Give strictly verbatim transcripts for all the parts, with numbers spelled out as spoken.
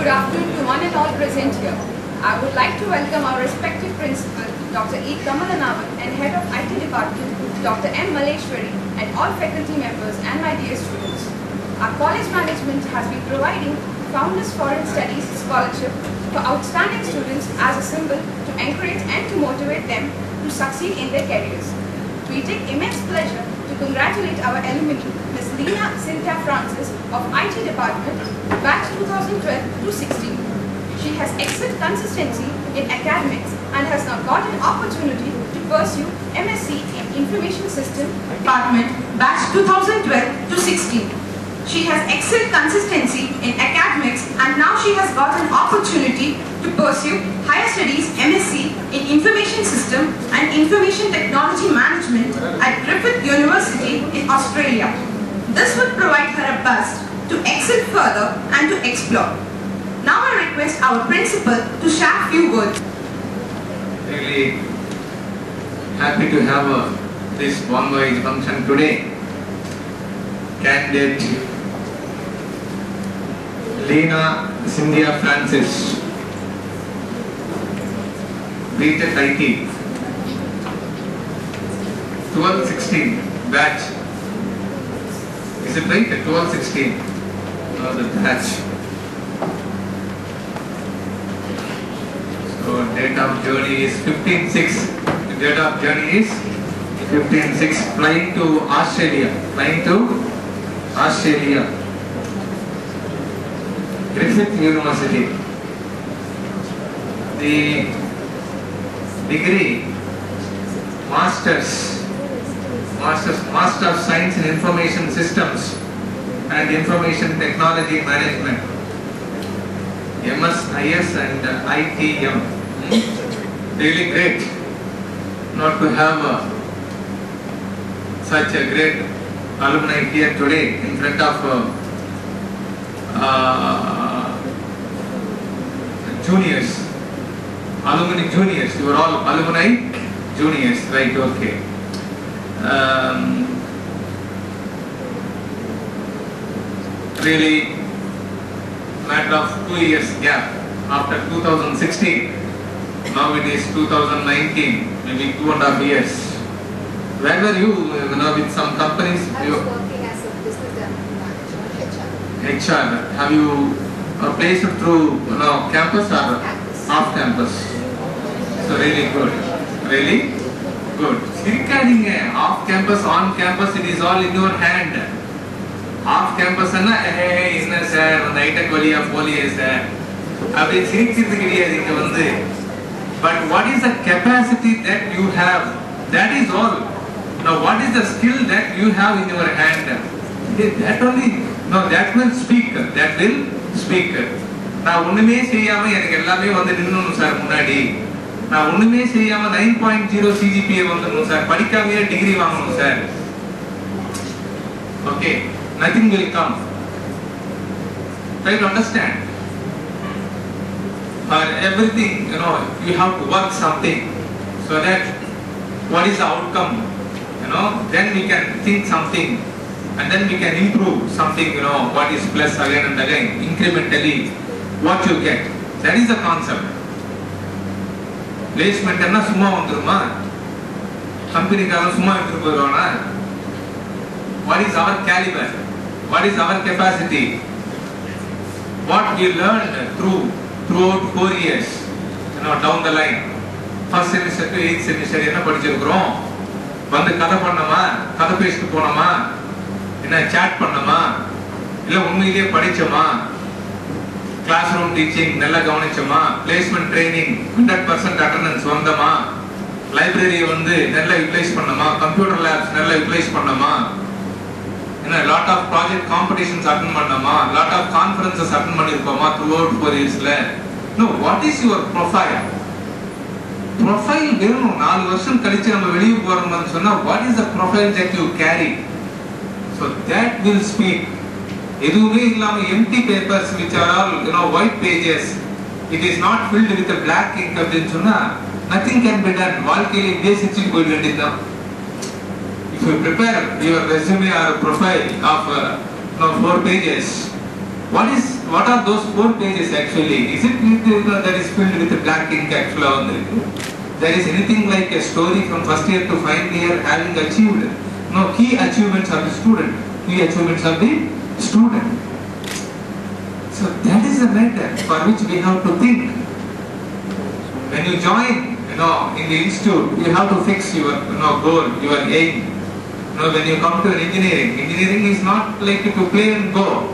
Good afternoon to one and all present here. I would like to welcome our respective principal, Doctor E. Kamalanavan, and Head of I T Department, Doctor M. Maleshwari, and all faculty members and my dear students. Our college management has been providing Founders Foreign Studies Scholarship for outstanding students as a symbol to encourage and to motivate them to succeed in their careers. We take immense pleasure to congratulate our alumni, Miz Lena Cynthia Francis of I T Department, batch two thousand twelve to sixteen. She has excellent consistency in academics and has now got an opportunity to pursue M S c in Information System Department, batch two thousand twelve to sixteen. She has excellent consistency in academics and now she has got an opportunity to pursue higher studies M S c in Information System and Information Technology Management at Griffith University in Australia. This would provide her a boost to excel further and to explore. Now I request our principal to share a few words. Really happy to have uh, this one-wise function today. Candidate Lena Cynthia Francis, B Tech I T, twelve sixteen batch. Is it right? twelve sixteen. Uh, the batch. So date of journey is fifteen six. The date of journey is fifteen six. Flying to Australia. Flying to Australia. Griffith University. The degree, Masters, Masters, Master of Science in Information Systems and Information Technology Management, M S I S and uh, I T M. Hmm? Really great not to have uh, such a great alumni here today in front of uh, uh, juniors, alumni juniors. You are all alumni juniors, right? Okay. Um, really, matter of two years gap after two thousand sixteen. Now it is two thousand nineteen, maybe two and a half years. Where were you? You know, with some companies. I you was working as a business development manager, H R. H R. Have you uh, placed through you know, campus or Off campus. off campus? So really good. Really good. Regarding uh, off campus, on campus, it is all in your hand. Off campus, na hey, inna sir, night quality of poly sir. Abhi sirikirthu kidiyadhu inga vandu. But what is the capacity that you have? That is all. Now, what is the skill that you have in your hand? That only. No, that will speak. That will speak. Now, unnume seiyama enakku ellame vandu ninnum sir munadi. Now, unnume seiyama nine point zero C G P A vandum sir. Padikamaye degree vaanganum sir. Okay, nothing will come. Try to understand. For everything, you know, you have to work something so that what is the outcome, you know, then we can think something and then we can improve something, you know, what is plus again and again, incrementally, what you get. That is the concept. Placement enna summa vandruma, company kaala summa eduthu poirona. What is our caliber? What is our capacity? What we learned through throughout four years, you know, down the line. First semester to eighth semester, என்ன படிச்சிருக்கிறோம்? வந்து கதை பண்ணோமா, கதை பேசிட்டு போனோமா, என்ன chat பண்ணோமா, இல்ல உண்மையிலேயே படிச்சோமா, கிளாஸ் ரூம் டீச்சிங் நல்லா கவனிச்சோமா, placement training hundred percent attendance வந்தோமா, லைப்ரரியை வந்து நல்லா யூட்டிலைஸ் பண்ணோமா, கம்ப்யூட்டர் லேப்ஸ் நல்லா யூட்டிலைஸ் பண்ணோமா, என்ன lot of project competitions attend பண்ணோமா, lot of conferences attend பண்ணிருக்கோமா throughout four yearsல. No, what is your profile? Profile வேணும். நாலு வருஷம் கழிச்சு நம்ம வெளியே போறோம்னு சொன்னா what is the profile that you carry? So that will speak. எதுவுமே இல்லாம empty papers which are all, you know, white pages. It is not filled with a black ink அப்படின்னு சொன்னா nothing can be done. வாழ்க்கையில இதே சிச்சு போயிட வேண்டியதுதான். If you prepare your resume or profile of uh, you know, four pages, What is, what are those four pages actually? Is it with, you know, that is filled with black ink actually? There is anything like a story from first year to final year having achieved? No, key achievements of the student. Key achievements of the student. So that is the matter for which we have to think. When you join, you know, in the institute, you have to fix your, you know, goal, your aim. You know, when you come to an engineering, engineering is not like to play and go.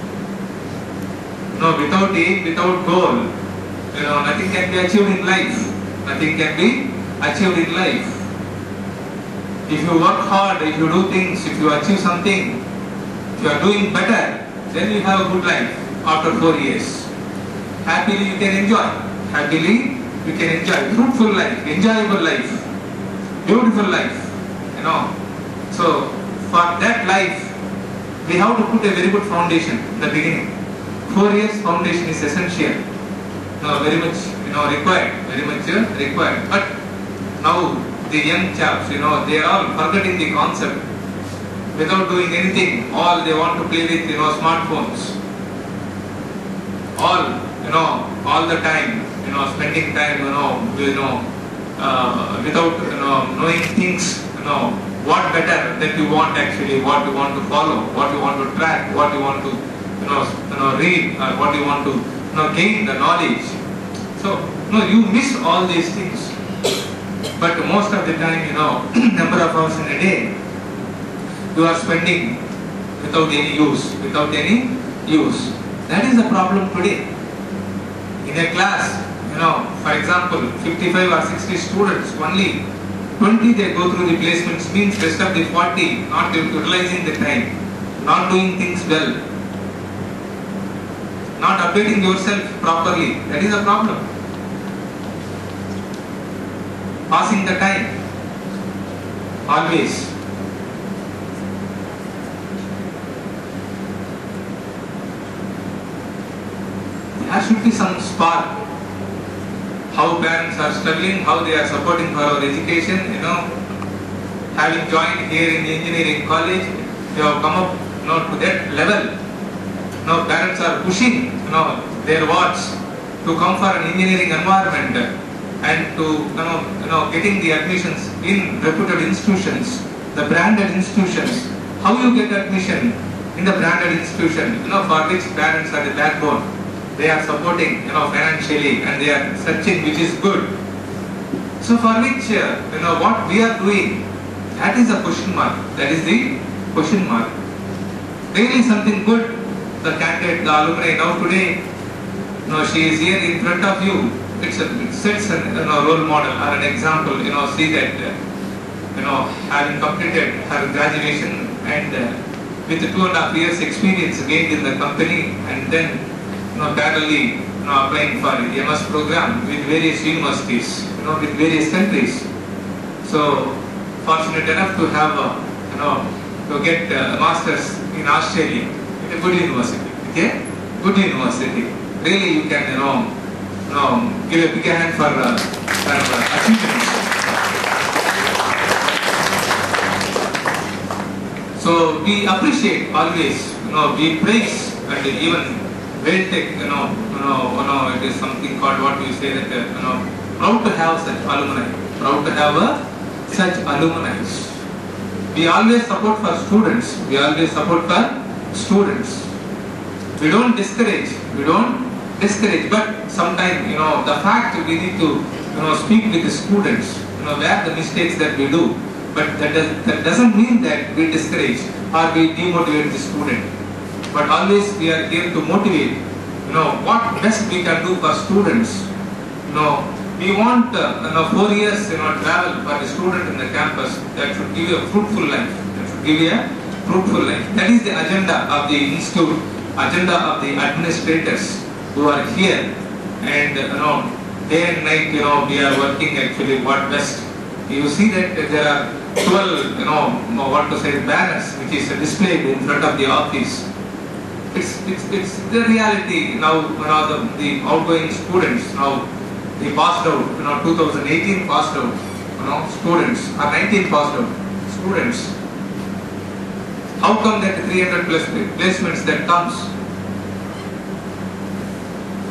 No, without aim, without goal, you know, nothing can be achieved in life. Nothing can be achieved in life. If you work hard, if you do things, if you achieve something, if you are doing better, then you have a good life after four years. Happily you can enjoy. Happily you can enjoy. Fruitful life, enjoyable life, beautiful life, you know. So for that life, we have to put a very good foundation in the beginning. Four years foundation is essential. No, very much, you know, required, very much uh, required. But now the young chaps, you know, they are all forgetting the concept. Without doing anything, all they want to play with, you know, smartphones. All, you know, all the time, you know, spending time, you know, you know, uh, without, you know, knowing things, you know, what better that you want actually, what you want to follow, what you want to track, what you want to, you know, you know, read, or what you want to, you know, gain the knowledge. So, you know, you miss all these things. But most of the time, you know, number of hours in a day, you are spending without any use, without any use. That is the problem today. In a class, you know, for example, fifty-five or sixty students, only twenty they go through the placements, means rest of the forty not utilizing the time, not doing things well, not updating yourself properly. That is a problem. Passing the time, always. There should be some spark. How parents are struggling, how they are supporting for our education, you know. Having joined here in the engineering college, they have come up, you know, to that level. Now parents are pushing, you know, their wards to come for an engineering environment and to, you know, you know, getting the admissions in reputed institutions, the branded institutions. How you get admission in the branded institution, you know, for which parents are the backbone. They are supporting, you know, financially, and they are searching which is good. So for which, uh, you know, what we are doing, that is a question mark. That is the question mark. Really something good. The candidate, the alumni now today, you know, she is here in front of you. It's a, it sets a, you know, role model or an example. You know, see that, uh, you know, having completed her graduation and uh, with two and a half years experience gained in the company, and then, you know, parallelly, you know, applying for the M S program with various universities, you know, with various countries. So fortunate enough to have, uh, you know, to get a uh, master's in Australia, at a good university. Okay, good university. Really, you can, you know, you know, give a big hand for uh, for uh, achievements. So we appreciate always, you know, we praise, and even Well-tech, you know, you know, you know, it is something called what we say that, uh, you know, proud to have such alumni, proud to have uh, such alumni. We always support for students, we always support for students. We don't discourage, we don't discourage, but sometimes, you know, the fact we need to, you know, speak with the students, you know, where the mistakes that we do, but that, does, that doesn't mean that we discourage or we demotivate the student. But always we are here to motivate, you know, what best we can do for students. You know, we want, uh, you know, four years, you know, travel for the student in the campus that should give you a fruitful life, that should give you a fruitful life. That is the agenda of the institute, agenda of the administrators who are here, and, you know, day and night, you know, we are working actually what best. You see that there are twelve, you know, what to say, banners which is displayed in front of the office. It's, it's, it's the reality now. You know, the, the outgoing students now, they passed out, you know, two thousand eighteen passed out, you know, students, or nineteen passed out, students. How come that three hundred plus placements that comes?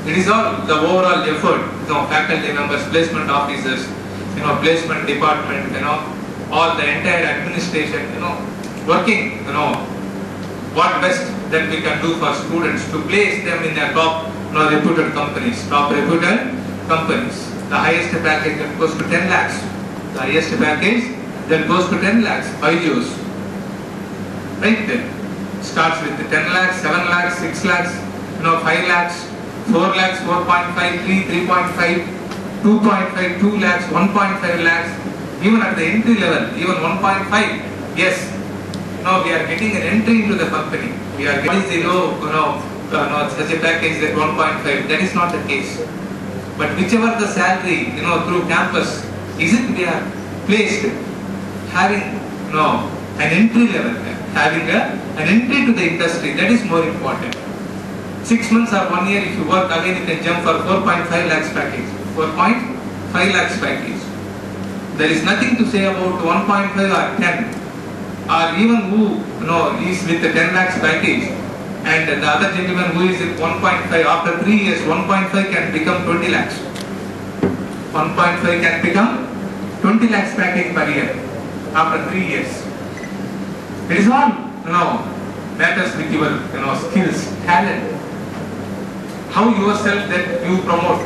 It is all the overall effort, you know, faculty members, placement officers, you know, placement department, you know, all the entire administration, you know, working, you know, what best that we can do for students to place them in their top, you know, reputed companies, top reputed companies. The highest package that goes to ten lakhs. The highest package that goes to ten lakhs. Byju's. Right there. Starts with ten lakhs, seven lakhs, six lakhs, you know, five lakhs, four lakhs, four point five, three, three point five, two point five, two lakhs, one point five lakhs, even at the entry level, even one point five. Yes. Now we are getting an entry into the company. We are getting the low, you know, uh, no, such a package that one point five. That is not the case. But whichever the salary, you know, through campus, is it we are placed having, you know, an entry level, having a, an entry to the industry, that is more important. Six months or one year, if you work again, you can jump for four point five lakhs package, four point five lakhs package. There is nothing to say about one point five or ten, or even who, you know, is with the ten lakhs package, and the other gentleman who is with one point five, after three years, one point five can become twenty lakhs. one point five can become twenty lakhs package per year after three years. It is all, you know, matters with your, you know, skills, talent, how yourself that you promote,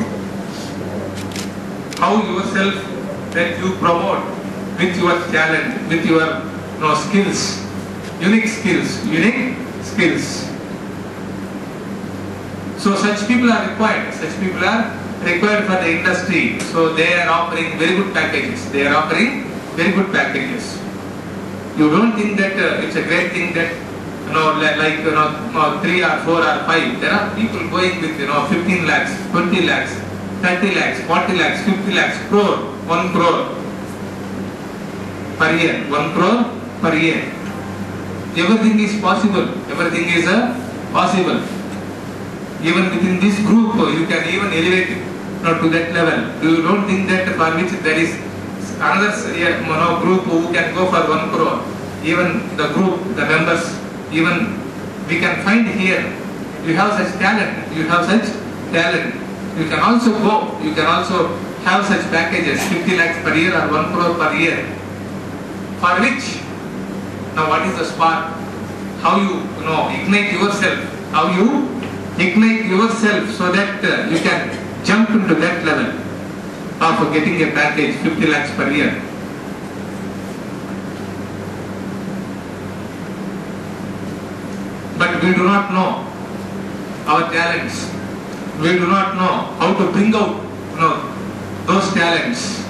how yourself that you promote with your talent, with your, you know, skills, unique skills, unique skills. So such people are required. Such people are required for the industry. So they are offering very good packages. They are offering very good packages. You don't think that uh, it's a great thing that, you know, like, like you know, uh, three or four or five. There are people going with, you know, fifteen lakhs, twenty lakhs, thirty lakhs, forty lakhs, fifty lakhs, crore, one crore per year, one crore per year. Everything is possible. Everything is uh, possible. Even within this group, you can even elevate, you know, to that level. You don't think that for which there is another, you know, group who can go for one crore. Even the group, the members, even we can find here. You have such talent. You have such talent. You can also go. You can also have such packages, fifty lakhs per year or one crore per year. For which, now what is the spark? How you, you know, ignite yourself? How you ignite yourself so that uh, you can jump into that level of getting a package fifty lakhs per year. But we do not know our talents. We do not know how to bring out, you know, those talents.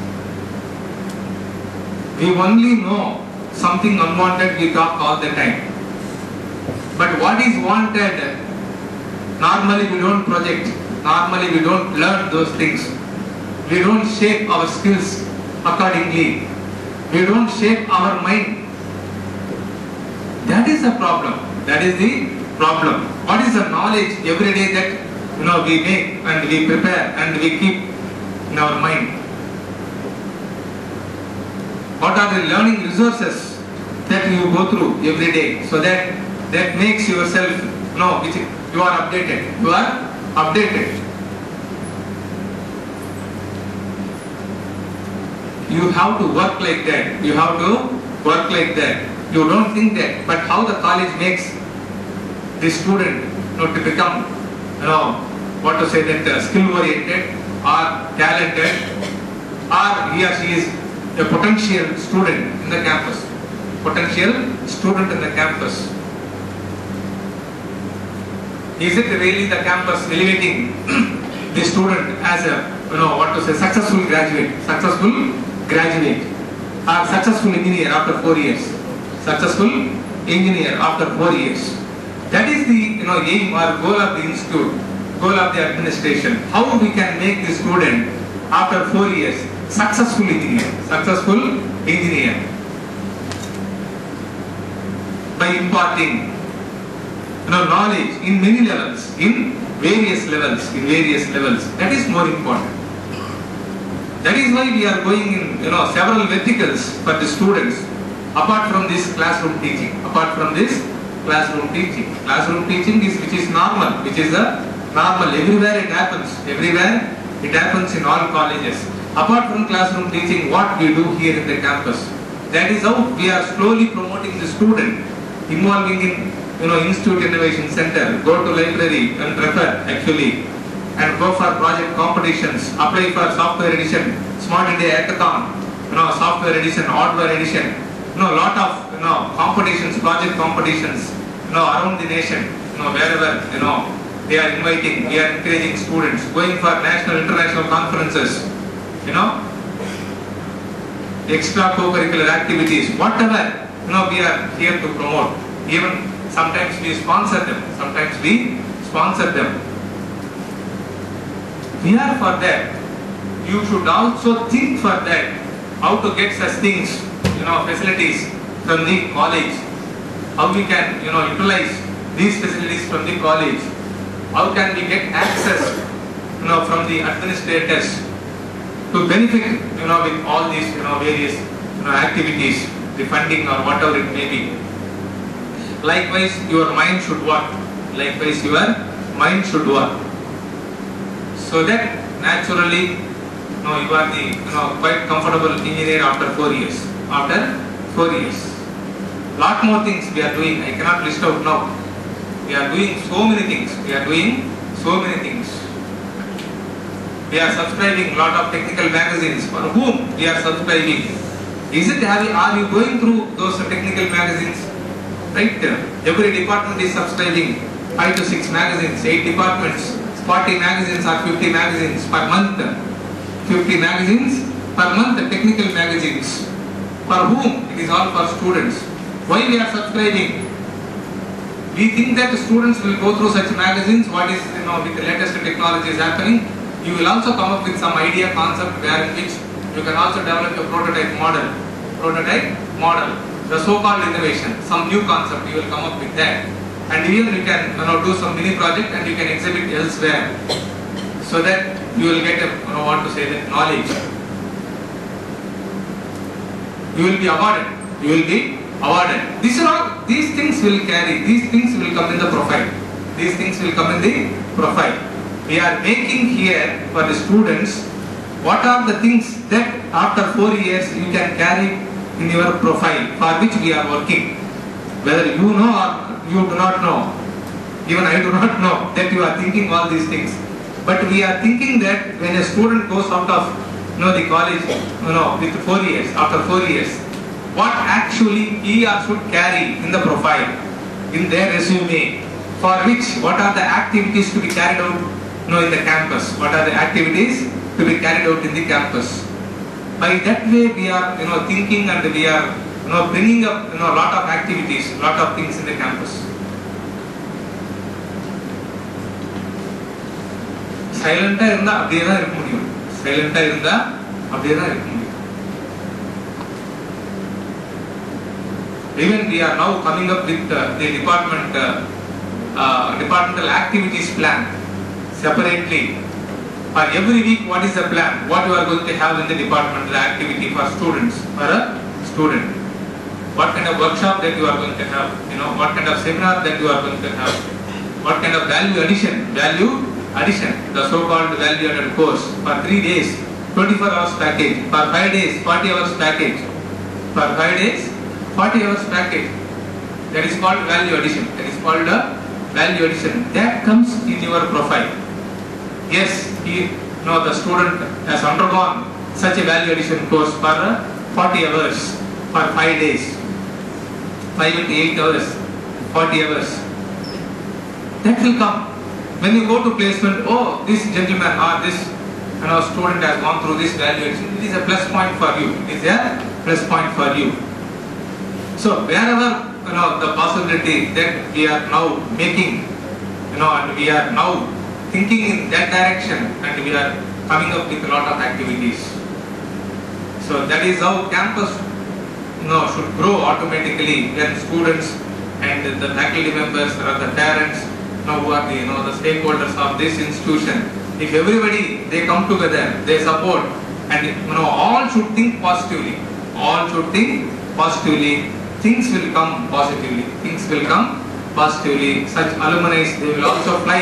We only know something unwanted, we talk all the time. But what is wanted, normally we don't project. Normally we don't learn those things. We don't shape our skills accordingly. We don't shape our mind. That is the problem. That is the problem. What is the knowledge every day that, you know, we make and we prepare and we keep in our mind? What are the learning resources that you go through every day so that that makes yourself, you know, which you are updated. You are updated. You have to work like that. You have to work like that. You don't think that. But how the college makes the student, you know, to become, you know, what to say, that uh, skill oriented or talented, or he or she is a potential student in the campus. Potential student in the campus. Is it really the campus elevating the student as a, you know, what to say, successful graduate, successful graduate, or successful engineer after four years, successful engineer after four years? That is the, you know, aim or goal of the institute, goal of the administration. How we can make the student after four years successful engineer, successful engineer, by imparting, you know, knowledge in many levels, in various levels, in various levels. That is more important. That is why we are going in, you know, several verticals for the students, apart from this classroom teaching, apart from this classroom teaching. Classroom teaching is which is normal, which is a normal. Everywhere it happens. Everywhere it happens in all colleges. Apart from classroom teaching, what we do here in the campus. That is how we are slowly promoting the student, involving in, you know, Institute Innovation Center, go to library and refer actually, and go for project competitions, apply for software edition, Smart India Hackathon, you know, software edition, hardware edition, you know, lot of, you know, competitions, project competitions, you know, around the nation, you know, wherever, you know, they are inviting, we are encouraging students, going for national, international conferences, you know, extra co-curricular activities, whatever, you know, we are here to promote. Even sometimes we sponsor them, sometimes we sponsor them. We are for that. You should also think for that, how to get such things, you know, facilities from the college, how we can, you know, utilize these facilities from the college, how can we get access, you know, from the administrators to benefit, you know, with all these, you know, various, you know, activities, the funding or whatever it may be. Likewise, your mind should work. Likewise, your mind should work. So that naturally, you know, you are the, you know, quite comfortable engineer after four years. After four years. Lot more things we are doing. I cannot list out now. We are doing so many things. We are doing so many things. We are subscribing lot of technical magazines. For whom we are subscribing? Is it, have you, are you going through those technical magazines? Right? Every department is subscribing five to six magazines, eight departments, forty magazines or fifty magazines per month. fifty magazines per month, technical magazines. For whom? It is all for students. Why we are subscribing? We think that the students will go through such magazines, what is, you know, with the latest technology is happening. You will also come up with some idea, concept, where in which you can also develop a prototype model. Prototype model. The so-called innovation, some new concept, you will come up with that. And even you can, you know, do some mini project and you can exhibit elsewhere. So that you will get a, you know, what to say, that knowledge. You will be awarded. You will be awarded. These are all, these things will carry, these things will come in the profile. These things will come in the profile. We are making here for the students, what are the things that after four years you can carry in your profile, for which we are working. Whether you know or you do not know, even I do not know that you are thinking all these things. But we are thinking that when a student goes out of, you know, the college, you know, with four years, after four years, what actually he or should carry in the profile, in their resume, for which, what are the activities to be carried out, you know, in the campus, what are the activities to be carried out in the campus. By that way we are, you know, thinking and we are, you know, bringing up, you know, lot of activities, lot of things in the campus. Silent irundha அப்படியே தான் இருக்க முடியும். Silent irundha அப்படியே தான் இருக்க முடியும். Even we are now coming up with uh, the department uh, uh, departmental activities plan separately. For every week, what is the plan? What you are going to have in the departmental activity for students, for a student? What kind of workshop that you are going to have? You know, what kind of seminar that you are going to have? What kind of value addition? Value addition, the so-called value-added course for three days, twenty-four hours package. For five days, forty hours package. For five days, forty hours package. That is called value addition. That is called a value addition. That comes in your profile. Yes, he, you know, the student has undergone such a value addition course for forty hours, for five days, five into eight hours, forty hours. That will come. When you go to placement, oh, this gentleman or this, you know, student has gone through this value addition. It is a plus point for you. It is a plus point for you. So wherever, you know, the possibility that we are now making, you know, and we are now thinking in that direction, and we are coming up with a lot of activities. So that is how campus, you know, should grow automatically when students and the faculty members or the parents, you know, who are the, you know, the stakeholders of this institution, if everybody, they come together, they support, and, you know, all should think positively. All should think positively. Things will come positively. Things will come positively. Such alumni, they will also fly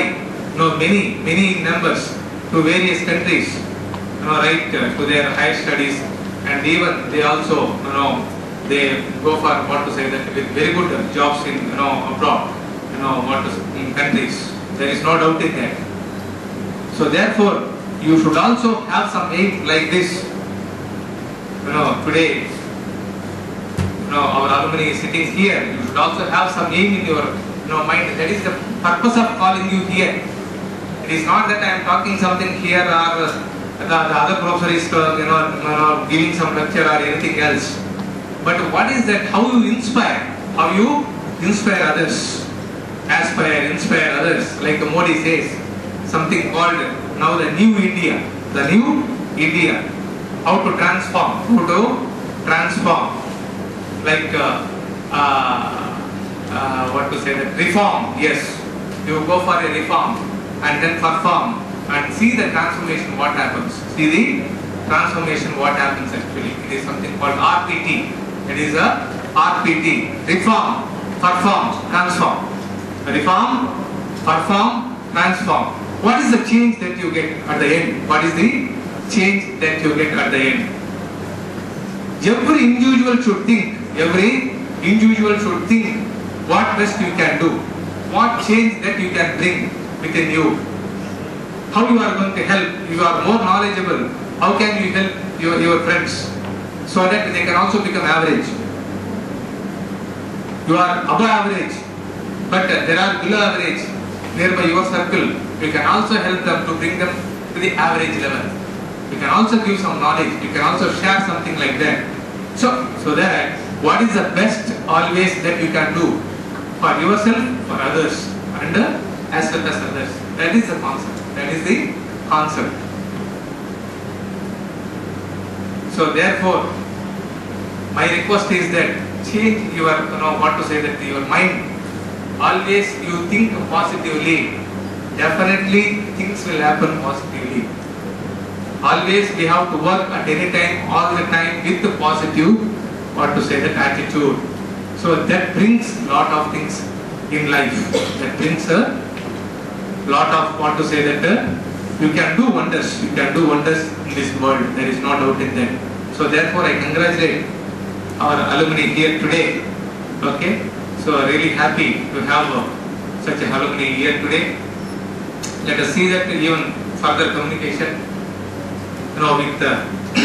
you know, many, many numbers to various countries, you know, right, uh, to their higher studies, and even they also, you know, they go for what to say that with very good jobs in, you know, abroad, you know, what to say, in countries. There is no doubt in that. So therefore, you should also have some aim like this. You know, today, you know, our alumni is sitting here. You should also have some aim in your, you know, mind. That is the purpose of calling you here. It is not that I am talking something here, or uh, the, the other professor is, uh, you, know, you know, giving some lecture or anything else. But what is that? How you inspire? How you inspire others? Aspire, inspire others. Like Modi says, something called now the new India. The new India. How to transform? How to transform? Like uh, uh, uh, what to say? That reform. Yes, you go for a reform and then perform and see the transformation. What happens? See the transformation. What happens actually? It is something called R P T. It is a R P T. Reform, perform, transform. Reform, perform, transform. What is the change that you get at the end? What is the change that you get at the end? Every individual should think, every individual should think what best you can do, what change that you can bring within you, how you are going to help, you are more knowledgeable, how can you help your, your friends so that they can also become average. You are above average, but there are below average nearby your circle. You can also help them to bring them to the average level. You can also give some knowledge. You can also share something like that. So, so that what is the best always that you can do for yourself, for others, and uh, as well as others. That is the concept. That is the concept. So therefore, my request is that change your, you know, what to say, that your mind. Always you think positively. Definitely things will happen positively. Always we have to work at any time, all the time with the positive, what to say, that attitude. So that brings lot of things in life. That brings a lot of, what to say, that uh, you can do wonders. You can do wonders in this world. There is no doubt in that. So therefore I congratulate our alumni here today. Okay. So really happy to have uh, such a alumni here today. Let us see that even further communication, you know, with uh,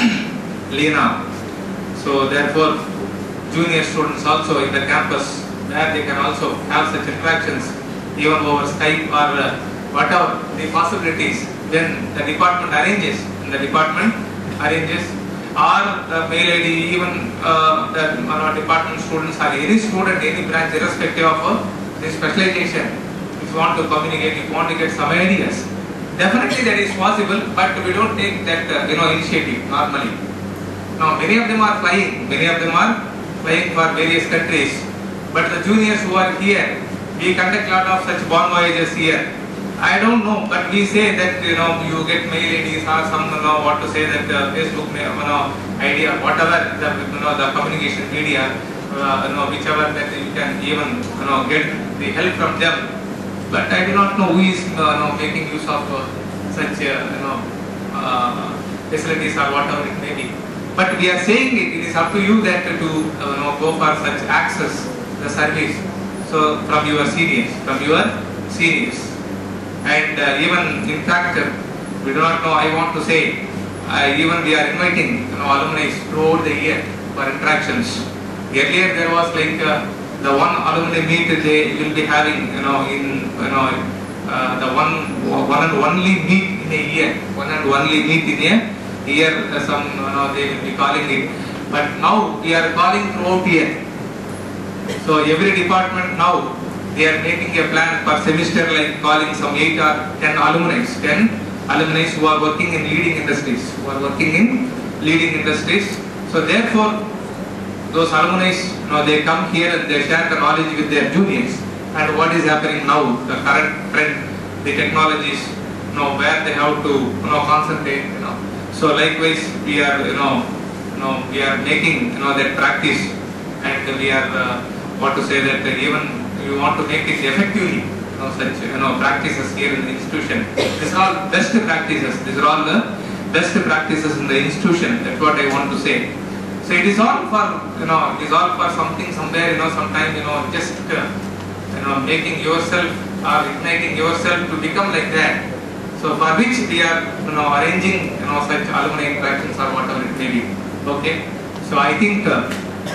Lena. So therefore, junior students also in the campus, where they can also have such interactions, even over Skype or uh, whatever the possibilities. Then the department arranges, and the department arranges, or the mail I D, even uh, the uh, department students or any student, any branch, irrespective of uh, the specialization. If you want to communicate, if you want to get some ideas, definitely that is possible, but we don't take that uh, you know, initiative normally. Now many of them are flying, many of them are flying for various countries, but the juniors who are here, we conduct a lot of such bon voyages here. I don't know, but we say that, you know, you get mail I Ds or some, you know, what to say, that uh, Facebook, you know, idea, whatever the, you know, the communication media, uh, you know, whichever that you can even, you know, get the help from them. But I do not know who is, uh, you know, making use of uh, such, uh, you know, uh, facilities or whatever it may be. But we are saying it, it is up to you that to, uh, you know, go for such access, the service. So from your seniors, from your seniors. And uh, even in fact, uh, we do not know, I want to say, uh, even we are inviting, you know, alumni throughout the year for interactions. Earlier there was like uh, the one alumni meet they will be having, you know, in, you know, uh, the one, one and only meet in a year, one and only meet in a year, uh, some, you know, they will be calling it. But now we are calling throughout year. So every department now, they are making a plan per semester, like calling some eight or ten alumni, ten alumni who are working in leading industries, who are working in leading industries. So therefore, those alumni, you know, they come here and they share the knowledge with their juniors. And what is happening now, the current trend, the technologies, you know, where they have to, you know, concentrate, you know. So likewise, we are, you know, you know, we are making, you know, that practice, and we are, uh, what to say, that even we want to make it effectively, you know, such you know practices here in the institution. These are all best practices. These are all the best practices in the institution. That's what I want to say. So it is all for you know, it is all for something somewhere you know, sometime you know, just uh, you know, making yourself or igniting yourself to become like that. So for which we are you know arranging you know such alumni interactions or whatever it may be. Okay. So I think uh,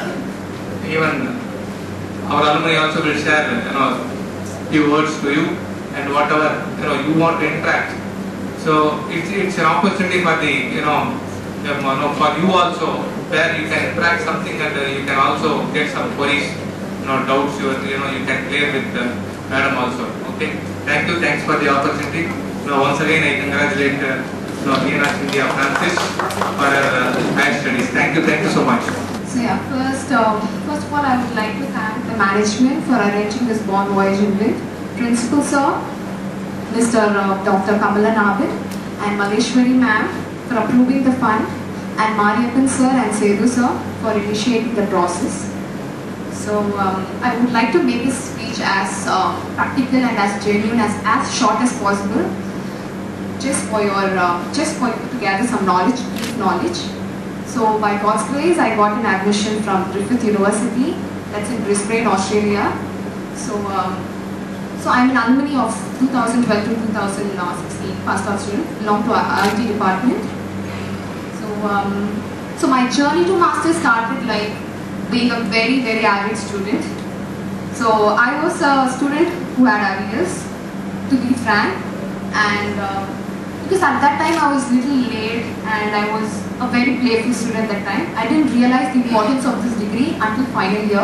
even our alumni also will share you know few words to you and whatever you know you want to interact. So it's it's an opportunity for the you know, you know for you also, where you can interact something and uh, you can also get some queries, you know, doubts. You you know you can clear with uh, madam also. Okay. Thank you. Thanks for the opportunity. Now once again I congratulate uh, you know, Meena Cynthia Francis for her uh, higher studies. Thank you. Thank you so much. So yeah, first, uh, first of all, I would like to thank the management for arranging this Born Voyage event. Principal Sir, Mister Uh, Doctor Kamala Nabin, and Maleshwari Ma'am for approving the fund, and Mariappan Sir and Sedu Sir for initiating the process. So um, I would like to make this speech as uh, practical and as genuine as as short as possible, just for your, uh, just for you to gather some knowledge, brief knowledge. So by God's grace, I got an admission from Griffith University, that's in Brisbane, Australia. So, um, so I'm an alumni of two thousand twelve to two thousand sixteen, passed out student, belong to I T department. So, um, so my journey to masters started like being a very, very average student. So I was a student who had arrears, to be frank, and uh, because at that time I was little late and I was a very playful student at that time. I didn't realize the importance of this degree until final year.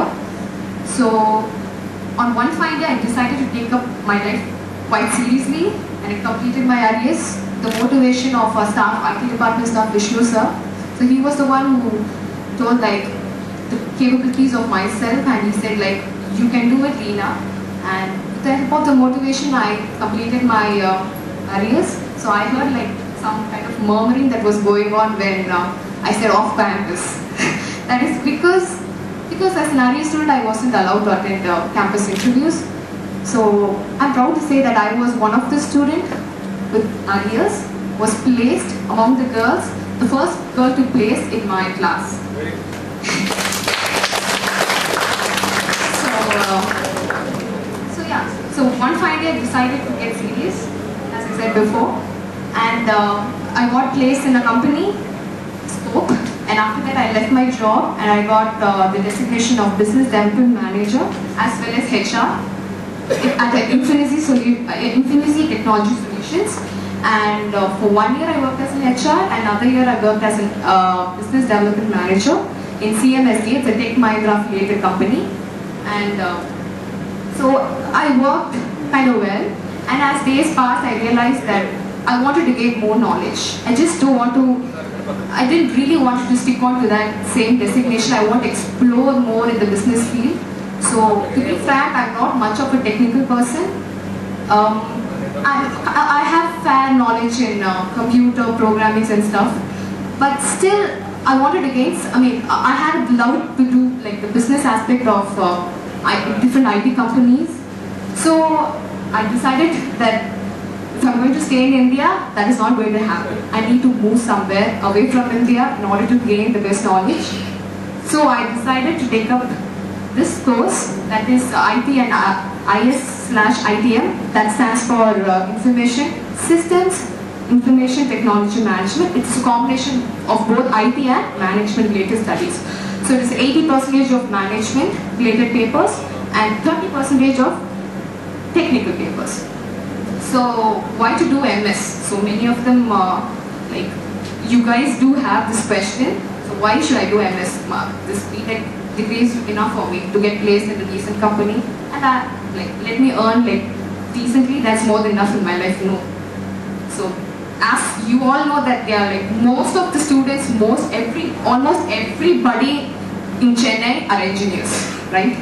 So on one fine day I decided to take up my life quite seriously and I completed my arrears. The motivation of our staff, I T department staff, Vishnu sir. So he was the one who told like the capabilities of myself and he said like, you can do it, Leena. And with the help of the motivation I completed my uh, arrears. So I heard like some kind of murmuring that was going on when uh, I said off campus. That is because, because as an arrears student I wasn't allowed to attend uh, campus interviews. So I'm proud to say that I was one of the students with arrears, was placed among the girls, the first girl to place in my class. So, uh, so yeah, so one fine day I decided to get serious, as I said before. And uh, I got placed in a company, Spoke, and after that I left my job and I got uh, the designation of Business Development Manager as well as H R at Infinity, Solu uh, Infinity Technology Solutions. And uh, for one year I worked as an H R, and another year I worked as a uh, Business Development Manager in C M S D, it's a Tech Mahindra affiliated company. And uh, so I worked kind of well, and as days passed I realized that I wanted to gain more knowledge. I just don't want to, I didn't really want to stick on to that same designation. I want to explore more in the business field. So to be frank, I'm not much of a technical person. Um, I, I have fair knowledge in uh, computer programming and stuff, but still I wanted to gain, I mean, I had loved to do like the business aspect of uh, I, different I T companies. So I decided that if I'm going to stay in India, that is not going to happen. I need to move somewhere away from India in order to gain the best knowledge. So I decided to take up this course, that is I T and uh, I S slash I T M, that stands for uh, Information Systems, Information Technology Management. It's a combination of both I T and management related studies. So it is eighty percent of management related papers and thirty percent of technical papers. So why to do M S? So many of them, uh, like you guys do have this question. So why should I do M S? This B Tech degree is enough for me to get placed in a decent company, and I, like let me earn like decently. That's more than enough in my life, you know. So as you all know that they are like most of the students, most every almost everybody in Chennai are engineers, right?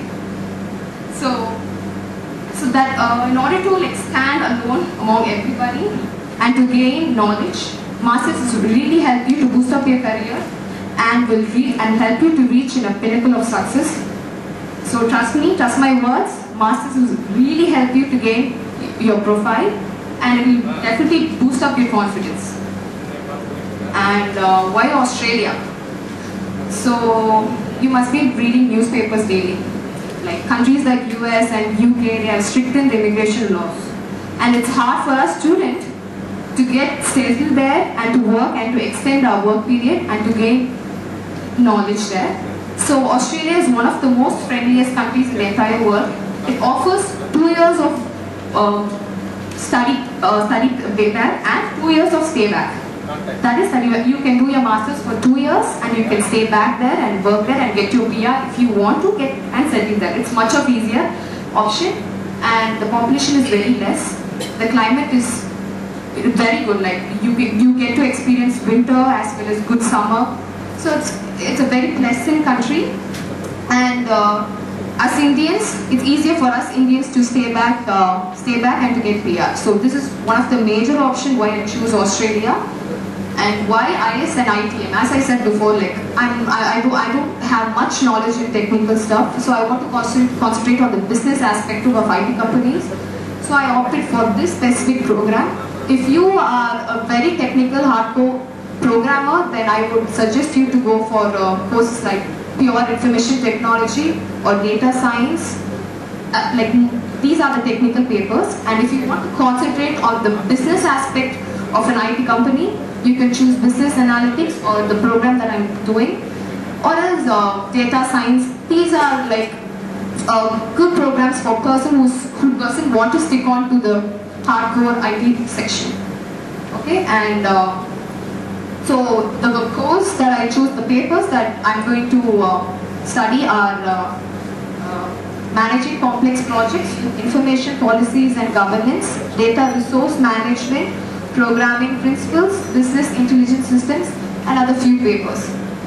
So. So that uh, in order to like stand alone among everybody and to gain knowledge, Masters will really help you to boost up your career and will reach and help you to reach in a pinnacle of success. So trust me, trust my words, Masters will really help you to gain your profile, and it will definitely boost up your confidence. And uh, why Australia? So you must be reading newspapers daily. Like countries like U S and U K, they have strictened immigration laws, and it's hard for a student to get settled there and to work and to extend our work period and to gain knowledge there. So Australia is one of the most friendliest countries in the entire world. It offers two years of uh, study, uh, study back and two years of stay back. That is that you, you can do your masters for two years and you can stay back there and work there and get your P R if you want to get and settle there. It's much of easier option, and the population is very less. The climate is very good. Like you get, you get to experience winter as well as good summer. So it's it's a very pleasant country, and uh, as Indians, it's easier for us Indians to stay back, uh, stay back and to get P R. So this is one of the major options why I choose Australia. And why I S and I T M? As I said before, like I'm, I, I, do, I don't have much knowledge in technical stuff, so I want to concentrate, concentrate on the business aspect of I T companies. So I opted for this specific program. If you are a very technical, hardcore programmer, then I would suggest you to go for uh, courses like pure information technology or data science. Uh, like these are the technical papers. And if you want to concentrate on the business aspect of an I T company, you can choose business analytics or the program that I'm doing, or else uh, data science. These are like uh, good programs for person who's, who doesn't want to stick on to the hardcore I T section. Okay, and uh, so the, the course that I choose, the papers that I'm going to uh, study are uh, uh, managing complex projects, information policies and governance, data resource management, programming principles, business intelligence systems, and other few papers.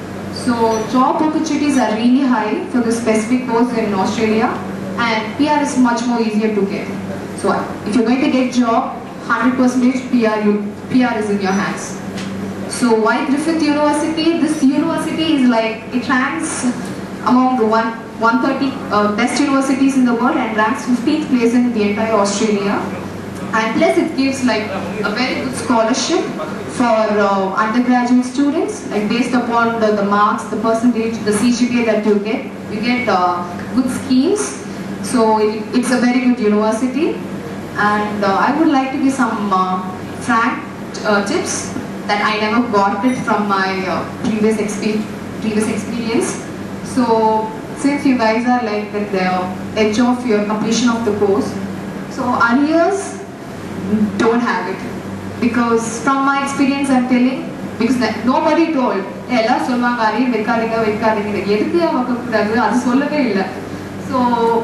So job opportunities are really high for this specific course in Australia, and P R is much more easier to get. So if you're going to get job, one hundred percent P R, you, P R is in your hands. So why Griffith University? This university is like, it ranks among the one, one hundred thirty uh, best universities in the world and ranks fifteenth place in the entire Australia. And plus it gives like a very good scholarship for uh, undergraduate students, like based upon the, the marks, the percentage, the C G P A that you get, you get uh, good schemes. So it, it's a very good university, and uh, I would like to give some uh, frank uh, tips that I never got it from my uh, previous, expe previous experience. So since you guys are like at the edge of your completion of the course, so arrears, don't have it, because from my experience I'm telling, because nobody told, ella solvanga arrear vekkadinga vekkadinga edukku avakku adu sollave illa. So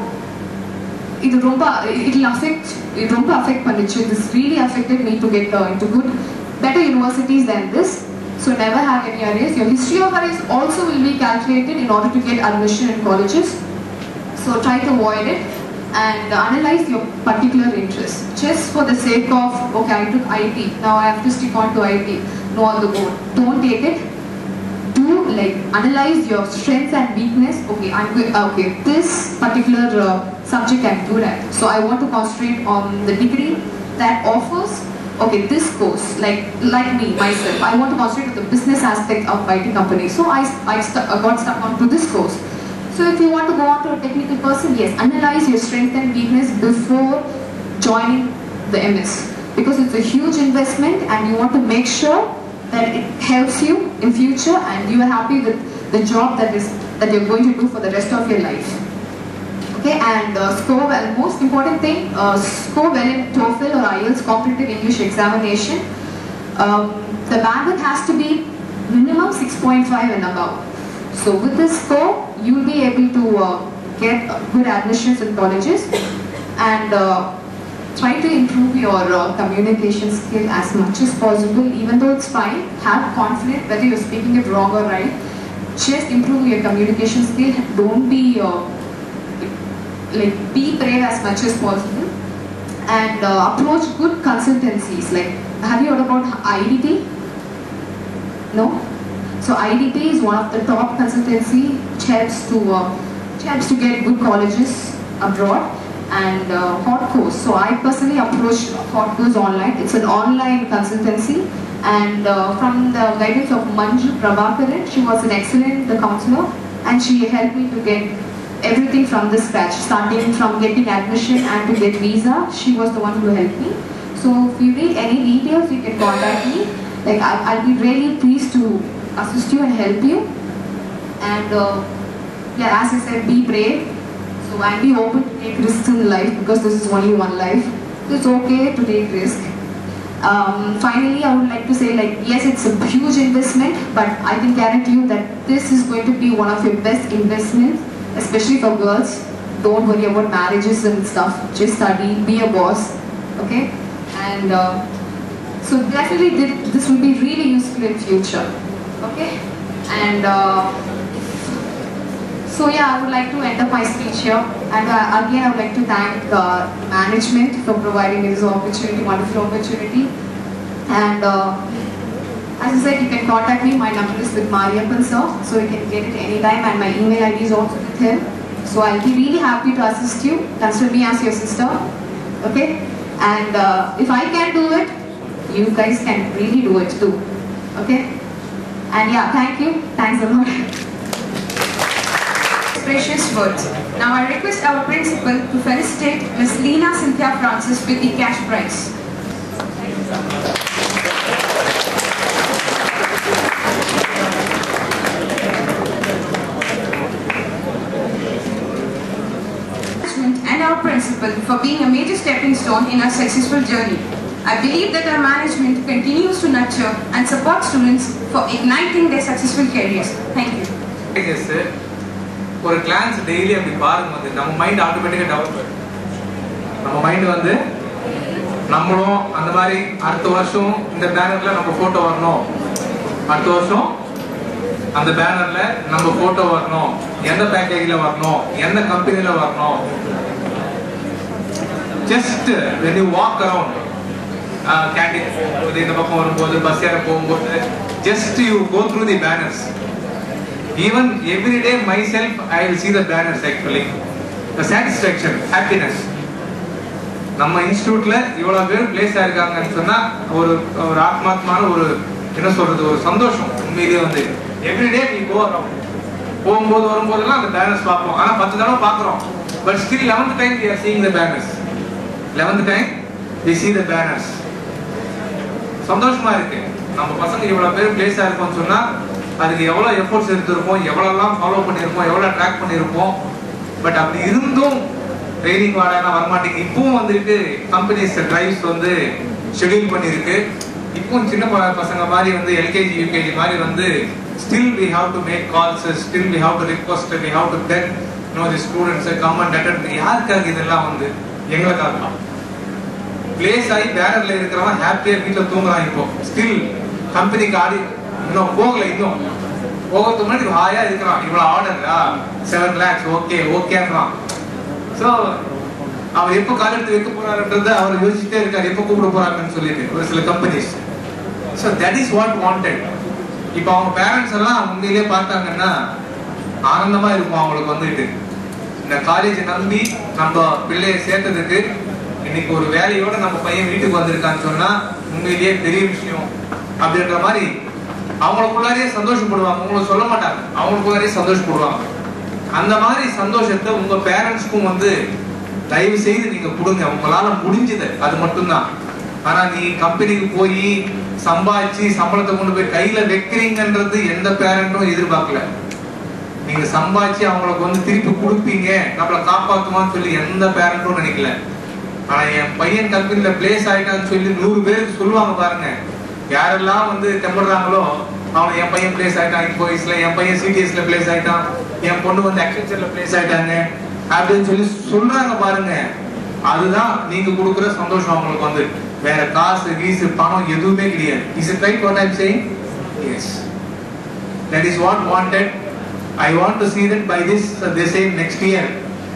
it romba it will affect it romba affect pannichu. This really affected me to get uh, into good better universities than this. So never have any arrears. Your history of arrears also will be calculated in order to get admission in colleges. So try to avoid it and analyze your particular interest. Just for the sake of, okay, I took I T, now I have to stick on to I T, no other goal. Don't take it. Do like analyze your strengths and weakness. Okay, I'm good. Okay, this particular uh, subject I'm good at. So I want to concentrate on the degree that offers. Okay, this course, like like me myself, I want to concentrate on the business aspect of I T company. So I I stu uh, got stuck onto this course. So if you want to go on to a technical person, yes, analyze your strength and weakness before joining the M S, because it's a huge investment and you want to make sure that it helps you in future and you are happy with the job that is that you're going to do for the rest of your life. Okay, and uh, score well. Most important thing, uh, score well in TOEFL or I E L T S competitive English examination. Um, the bandwidth has to be minimum six point five and above. So with this score, you will be able to uh, get uh, good admissions in colleges, and uh, try to improve your uh, communication skill as much as possible. Even though it's fine, have confidence whether you're speaking it wrong or right. Just improve your communication skill. Don't be uh, like be brave as much as possible, and uh, approach good consultancies. Like, have you heard about I D T? No? So I D T is one of the top consultancy which helps to uh, which helps to get good colleges abroad, and uh, Hot Course. So I personally approached Hot Course online. It's an online consultancy, and uh, from the guidance of Manju Prabhakaran, she was an excellent counselor, and she helped me to get everything from the scratch, starting from getting admission and to get visa. She was the one who helped me. So if you need any details, you can contact me. Like I, I'll be really pleased to assist you and help you. And uh, yeah, as I said, be brave. So and be open to take risks in life, because this is only one life. So it's okay to take risk. Um, finally, I would like to say, like, yes, it's a huge investment, but I can guarantee you that this is going to be one of your best investments, especially for girls. Don't worry about marriages and stuff. Just study, be a boss, okay? And uh, so definitely this will be really useful in future, okay? And uh, so yeah, I would like to end up my speech here. And uh, again, I would like to thank uh, management for providing me this opportunity, wonderful opportunity. And uh, as I said, you can contact me. My number is with Mariappan sir, so you can get it anytime, and my email I D is also with him. So I'll be really happy to assist you. Consider me as your sister, okay? And uh, if I can do it, you guys can really do it too, okay? And yeah, thank you. Thanks a lot. Precious words. Now I request our principal to felicitate Miss Lena Cynthia Francis with the cash prize. And our principal for being a major stepping stone in our successful journey. I believe that our management continues to nurture and support students for igniting their successful careers. Thank you. Yes, sir. ஒரு glance daily அப்படி பாருங்க, வந்து நம்ம mind ஆட்டோமேட்டிக்காக develop ஆகும். நம்ம mind வந்து நம்மளும் அந்த மாதிரி அடுத்த வருஷம் இந்த பேனர்ல நம்ம போட்டோ வரணும், அடுத்த வருஷம் அந்த பேனர்ல நம்ம போட்டோ வரணும், எந்த பேக்கேஜ்ல வரணும், எந்த கம்பெனில வரணும். Just when you walk around canteen போகும்போது, இந்த பக்கம் வரும்போது, பஸ் ஏற போகும்போது, just you go through the banners. Even every day myself, I will see the banners actually. The satisfaction, happiness. நம்ம இன்ஸ்டிடியூட்ல இவ்வளவு பேர் பிளேஸ் ஆயிருக்காங்கன்னு சொன்னா ஒரு ஒரு ஆத்மாத்மான ஒரு என்ன சொல்றது, ஒரு சந்தோஷம் உண்மையிலேயே வந்து எவ்ரிடே we go around. போகும்போது வரும்போதெல்லாம் அந்த பேனர்ஸ் பார்ப்போம். ஆனா பத்து தடவை பார்க்குறோம், but still eleventh time we are seeing the banners. eleventh time we see the banners. சந்தோஷமா இருக்கு. நம்ம பசங்க இவ்வளவு பேர் பிளேஸ் ஆயிருக்கோம்னு சொன்னா அதுக்கு எவ்வளோ எஃபோர்ட்ஸ் எடுத்திருப்போம், எவ்வளோலாம் ஃபாலோ பண்ணியிருப்போம், எவ்வளோ ட்ராக் பண்ணியிருப்போம். பட் அப்படி இருந்தும் ட்ரைனிங் வாடானா வரமாட்டேங்க. இப்பவும் வந்துட்டு கம்பெனிஸ் டிரைவ்ஸ் வந்து ஷெடியூல் பண்ணியிருக்கு. இப்பவும் சின்ன பசங்க மாதிரி வந்து எல்கேஜி யூகேஜி மாதிரி வந்து still we have to make calls, still we have to request, we have to get know the students come and attend. யாருக்காக இதெல்லாம் வந்து எங்களுக்காக தான். பிளேஸ் ஆகி பேனர்ல இருக்கிறவன் ஹாப்பியாக வீட்டில் தூங்குறான். இப்போ ஸ்டில் கம்பெனிக்கு ஆடி இன்னும் போகல, இன்னும் போகிறதுக்கு முன்னாடி ஹாயா இருக்கிறான். இவ்வளோ ஆர்டரா செவன் லேக்ஸ் ஓகே ஓகேன்றான். ஸோ அவர் எப்போ காலெடுத்து வைக்க போறாருன்றத அவர் யோசிச்சுட்டே இருக்காரு, எப்போ கூப்பிட போறாங்கன்னு சொல்லிட்டு ஒரு சில companies. So that is what wanted. இப்போ அவங்க பேரண்ட்ஸ் எல்லாம் உண்மையிலேயே பார்த்தாங்கன்னா ஆனந்தமா இருக்கும் அவங்களுக்கு. வந்துட்டு இந்த காலேஜ் நம்பி நம்ம பிள்ளைய சேர்த்ததுக்கு இன்னைக்கு ஒரு வேலையோட நம்ம பையன் வீட்டுக்கு வந்திருக்கான்னு சொன்னா உண்மையிலேயே பெரிய விஷயம் அப்படின்ற மாதிரி அவங்களுக்குள்ளாரே சந்தோஷப்படுவாங்க. உங்களுக்கு சொல்ல மாட்டாங்க, அவங்களுக்குள்ளாரே சந்தோஷப்படுவாங்க. அந்த மாதிரி சந்தோஷத்தை உங்க பேரண்ட்ஸ்க்கும் வந்து தயவு செய்து நீங்க கொடுங்க. உங்களால முடிஞ்சது அது மட்டும்தான். ஆனா நீ கம்பெனிக்கு போய் சம்பாதிச்சு சம்பளத்தை கொண்டு போய் கையில வைக்கிறீங்கன்றது எந்த பேரண்ட்டும் எதிர்பார்க்கல. நீங்க சம்பாதிச்சு அவங்களுக்கு வந்து திருப்பி கொடுப்பீங்க, நம்மளை காப்பாத்துவான்னு சொல்லி எந்த பேரண்ட்டும் நினைக்கல. ஆனா என் பையன் கம்பெனில பிளேஸ் ஆயிட்டான்னு சொல்லி நூறு பேருக்கு சொல்லுவாங்க பாருங்க. யாரெல்லாம் வந்து தெம்படுறாங்களோ அவங்க என் பையன் பிளேஸ் ஆயிட்டான் இன்ஃபோசிஸ்ல, என் பையன் சிடிஎஸ்ல பிளேஸ் ஆயிட்டான், என் பொண்ணு வந்து அக்சென்சர்ல பிளேஸ் ஆயிட்டாங்க அப்படின்னு சொல்லி சொல்றாங்க பாருங்க. அதுதான் நீங்க கொடுக்குற சந்தோஷம் அவங்களுக்கு. வந்து வேற காசு வீசு பணம் எதுவுமே கிடையாது. Is it right what I am saying? Yes, that is what wanted. I want to see that by this they say next year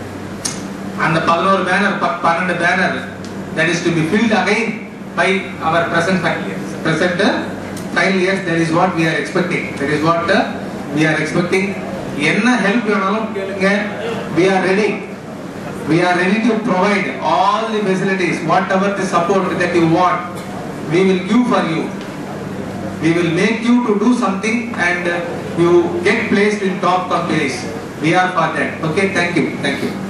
அந்த பதினோரு பேனர் பன்னெண்டு banner that is to be filled again by our present faculty. Present final years, that is what we are expecting. That is what uh, we are expecting. என்ன help வேணாலும் கேளுங்க, we are ready. We are ready to provide all the facilities, whatever the support that you want, we will give for you. We will make you to do something and uh, you get placed in top companies. We are for that. Okay, thank you. Thank you.